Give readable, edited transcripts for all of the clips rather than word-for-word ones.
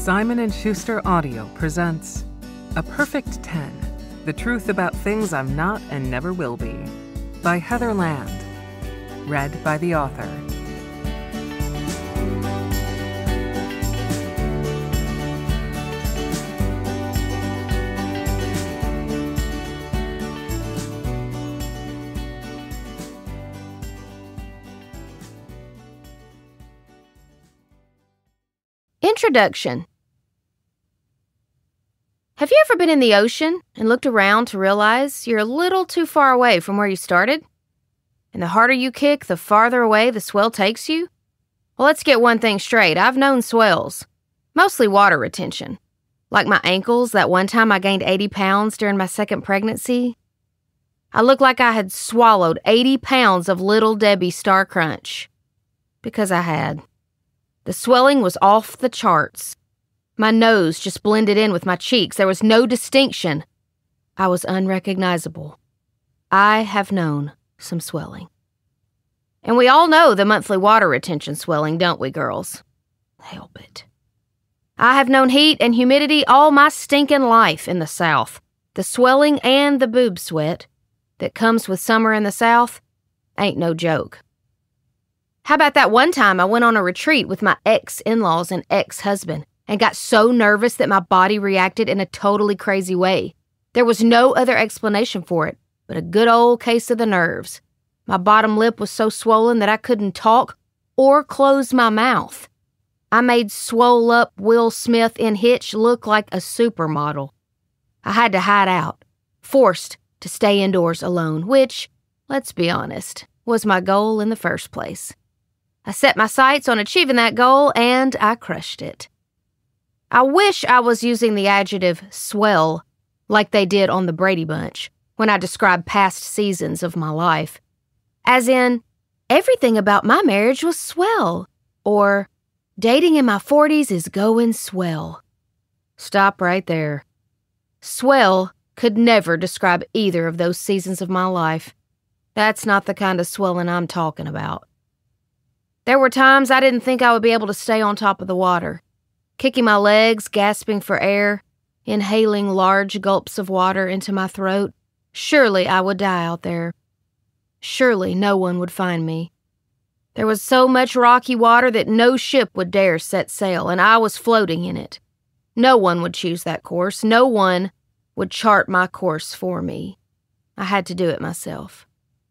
Simon & Schuster Audio presents A Perfect 10, The Truth About Things I'm Not and Never Will Be, by Heather Land. Read by the author. Introduction. Have you ever been in the ocean and looked around to realize you're a little too far away from where you started? And the harder you kick, the farther away the swell takes you? Well, let's get one thing straight. I've known swells. Mostly water retention. Like my ankles that one time I gained 80 pounds during my second pregnancy. I looked like I had swallowed 80 pounds of Little Debbie Star Crunch. Because I had. The swelling was off the charts. My nose just blended in with my cheeks. There was no distinction. I was unrecognizable. I have known some swelling. And we all know the monthly water retention swelling, don't we, girls? Help it. I have known heat and humidity all my stinking life in the South. The swelling and the boob sweat that comes with summer in the South ain't no joke. How about that one time I went on a retreat with my ex-in-laws and ex-husband and got so nervous that my body reacted in a totally crazy way. There was no other explanation for it but a good old case of the nerves. My bottom lip was so swollen that I couldn't talk or close my mouth. I made swole-up Will Smith in Hitch look like a supermodel. I had to hide out, forced to stay indoors alone, which, let's be honest, was my goal in the first place. I set my sights on achieving that goal, and I crushed it. I wish I was using the adjective swell like they did on the Brady Bunch when I described past seasons of my life. As in, everything about my marriage was swell, or dating in my 40s is going swell. Stop right there. Swell could never describe either of those seasons of my life. That's not the kind of swelling I'm talking about. There were times I didn't think I would be able to stay on top of the water, kicking my legs, gasping for air, inhaling large gulps of water into my throat. Surely I would die out there. Surely no one would find me. There was so much rocky water that no ship would dare set sail, and I was floating in it. No one would choose that course. No one would chart my course for me. I had to do it myself.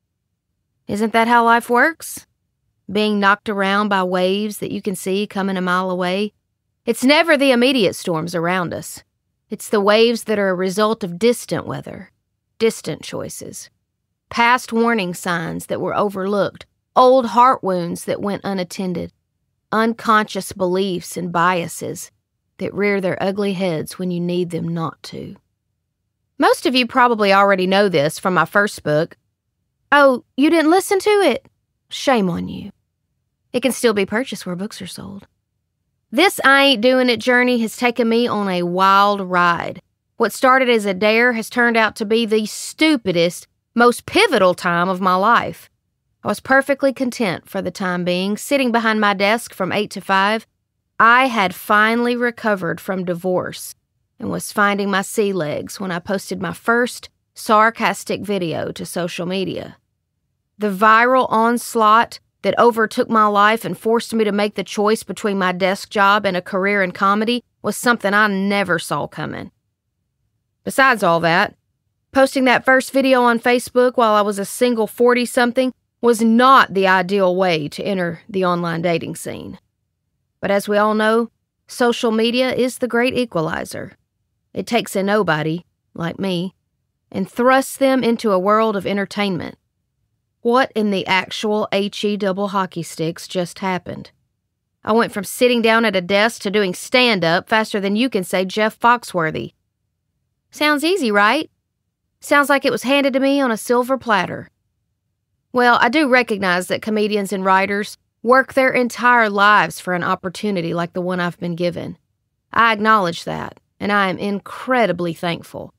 Isn't that how life works? Being knocked around by waves that you can see coming a mile away. It's never the immediate storms around us. It's the waves that are a result of distant weather, distant choices, past warning signs that were overlooked, old heart wounds that went unattended, unconscious beliefs and biases that rear their ugly heads when you need them not to. Most of you probably already know this from my first book. Oh, you didn't listen to it? Shame on you. It can still be purchased where books are sold. This I Ain't Doin It journey has taken me on a wild ride. What started as a dare has turned out to be the stupidest, most pivotal time of my life. I was perfectly content for the time being, sitting behind my desk from 8 to 5. I had finally recovered from divorce and was finding my sea legs when I posted my first sarcastic video to social media. The viral onslaught that overtook my life and forced me to make the choice between my desk job and a career in comedy was something I never saw coming. Besides all that, posting that first video on Facebook while I was a single 40-something was not the ideal way to enter the online dating scene. But as we all know, social media is the great equalizer. It takes a nobody, like me, and thrusts them into a world of entertainment. What in the actual HE double hockey sticks just happened? I went from sitting down at a desk to doing stand-up faster than you can say Jeff Foxworthy. Sounds easy, right? Sounds like it was handed to me on a silver platter. Well, I do recognize that comedians and writers work their entire lives for an opportunity like the one I've been given. I acknowledge that, and I am incredibly thankful.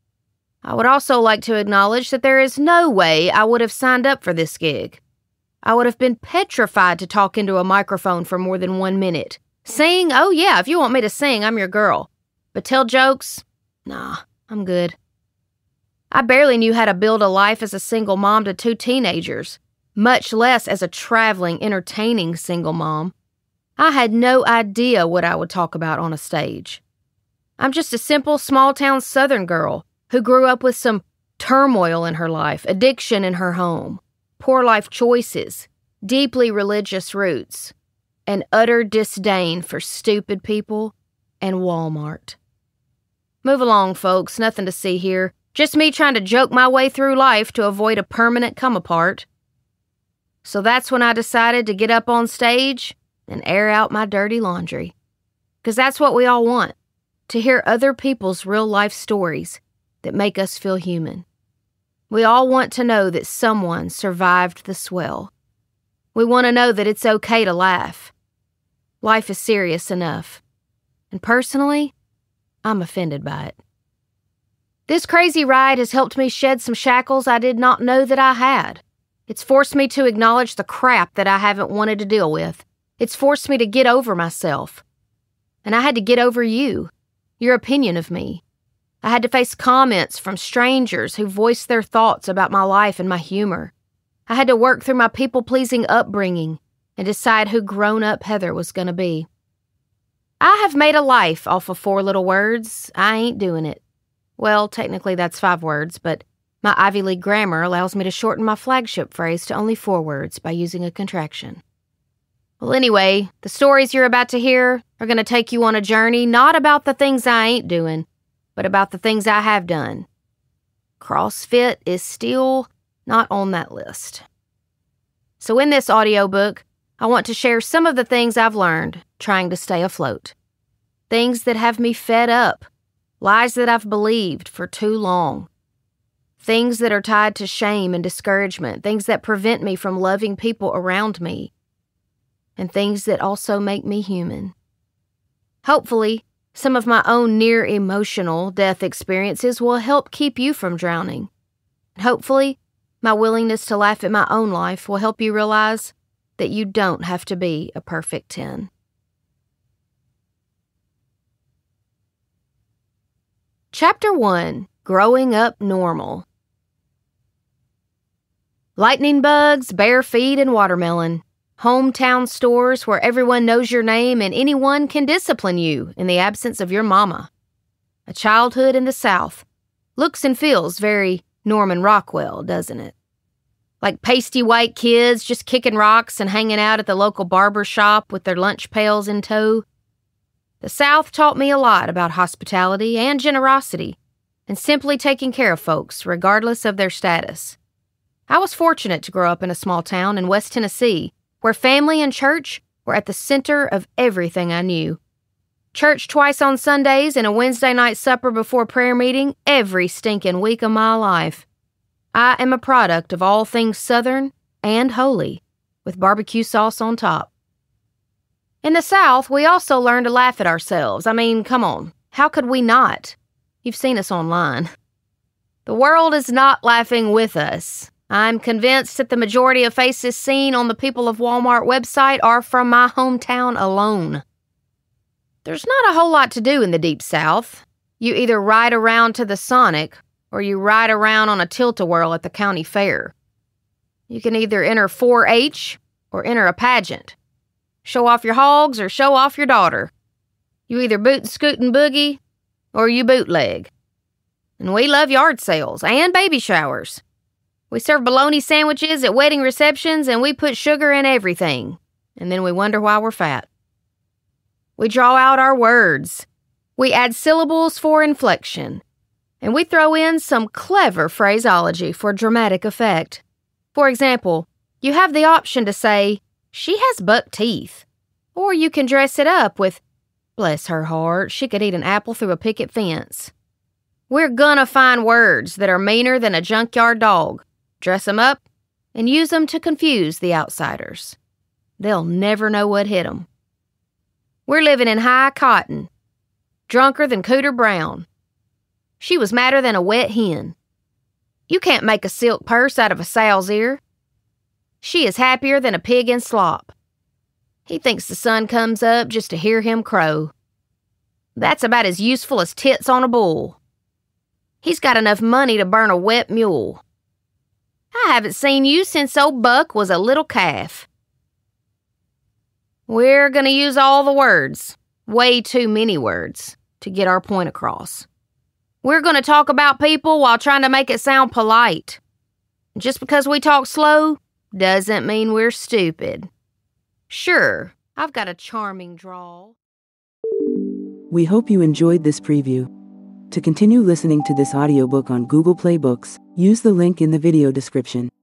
I would also like to acknowledge that there is no way I would have signed up for this gig. I would have been petrified to talk into a microphone for more than 1 minute, Sing? Oh yeah, if you want me to sing, I'm your girl. But tell jokes? Nah, I'm good. I barely knew how to build a life as a single mom to 2 teenagers, much less as a traveling, entertaining single mom. I had no idea what I would talk about on a stage. I'm just a simple, small-town Southern girl who grew up with some turmoil in her life, addiction in her home, poor life choices, deeply religious roots, and utter disdain for stupid people and Walmart. Move along, folks. Nothing to see here. Just me trying to joke my way through life to avoid a permanent come-apart. So that's when I decided to get up on stage and air out my dirty laundry. 'Cause that's what we all want, to hear other people's real-life stories that make us feel human. We all want to know that someone survived the swell. We want to know that it's okay to laugh. Life is serious enough. And personally, I'm offended by it. This crazy ride has helped me shed some shackles I did not know that I had. It's forced me to acknowledge the crap that I haven't wanted to deal with. It's forced me to get over myself. And I had to get over you, your opinion of me. I had to face comments from strangers who voiced their thoughts about my life and my humor. I had to work through my people-pleasing upbringing and decide who grown-up Heather was going to be. I have made a life off of 4 little words. I ain't doing it. Well, technically that's 5 words, but my Ivy League grammar allows me to shorten my flagship phrase to only 4 words by using a contraction. Well, anyway, the stories you're about to hear are going to take you on a journey not about the things I ain't doing, but about the things I have done. CrossFit is still not on that list. So in this audiobook, I want to share some of the things I've learned trying to stay afloat. Things that have me fed up. Lies that I've believed for too long. Things that are tied to shame and discouragement. Things that prevent me from loving people around me. And things that also make me human. Hopefully, some of my own near emotional death experiences will help keep you from drowning. And hopefully, my willingness to laugh at my own life will help you realize that you don't have to be a perfect 10. Chapter 1, Growing Up Normal. Lightning bugs, bare feet, and watermelon. Hometown stores where everyone knows your name and anyone can discipline you in the absence of your mama. A childhood in the South. Looks and feels very Norman Rockwell, doesn't it? Like pasty white kids just kicking rocks and hanging out at the local barber shop with their lunch pails in tow. The South taught me a lot about hospitality and generosity, and simply taking care of folks, regardless of their status. I was fortunate to grow up in a small town in West Tennessee, where family and church were at the center of everything I knew. Church twice on Sundays and a Wednesday night supper before prayer meeting every stinking week of my life. I am a product of all things Southern and holy, with barbecue sauce on top. In the South, we also learned to laugh at ourselves. I mean, come on. How could we not? You've seen us online. The world is not laughing with us. I'm convinced that the majority of faces seen on the People of Walmart website are from my hometown alone. There's not a whole lot to do in the Deep South. You either ride around to the Sonic, or you ride around on a tilt-a-whirl at the county fair. You can either enter 4-H or enter a pageant. Show off your hogs or show off your daughter. You either boot, scoot, and boogie, or you bootleg. And we love yard sales and baby showers. We serve bologna sandwiches at wedding receptions, and we put sugar in everything. And then we wonder why we're fat. We draw out our words. We add syllables for inflection. And we throw in some clever phraseology for dramatic effect. For example, you have the option to say, "She has buck teeth." Or you can dress it up with, "Bless her heart, she could eat an apple through a picket fence." We're gonna find words that are meaner than a junkyard dog, dress them up, and use them to confuse the outsiders. They'll never know what hit them. We're living in high cotton, drunker than Cooter Brown. She was madder than a wet hen. You can't make a silk purse out of a sow's ear. She is happier than a pig in slop. He thinks the sun comes up just to hear him crow. That's about as useful as tits on a bull. He's got enough money to burn a wet mule. I haven't seen you since old Buck was a little calf. We're going to use all the words, way too many words, to get our point across. We're going to talk about people while trying to make it sound polite. Just because we talk slow doesn't mean we're stupid. Sure, I've got a charming drawl. We hope you enjoyed this preview. To continue listening to this audiobook on Google Play Books, use the link in the video description.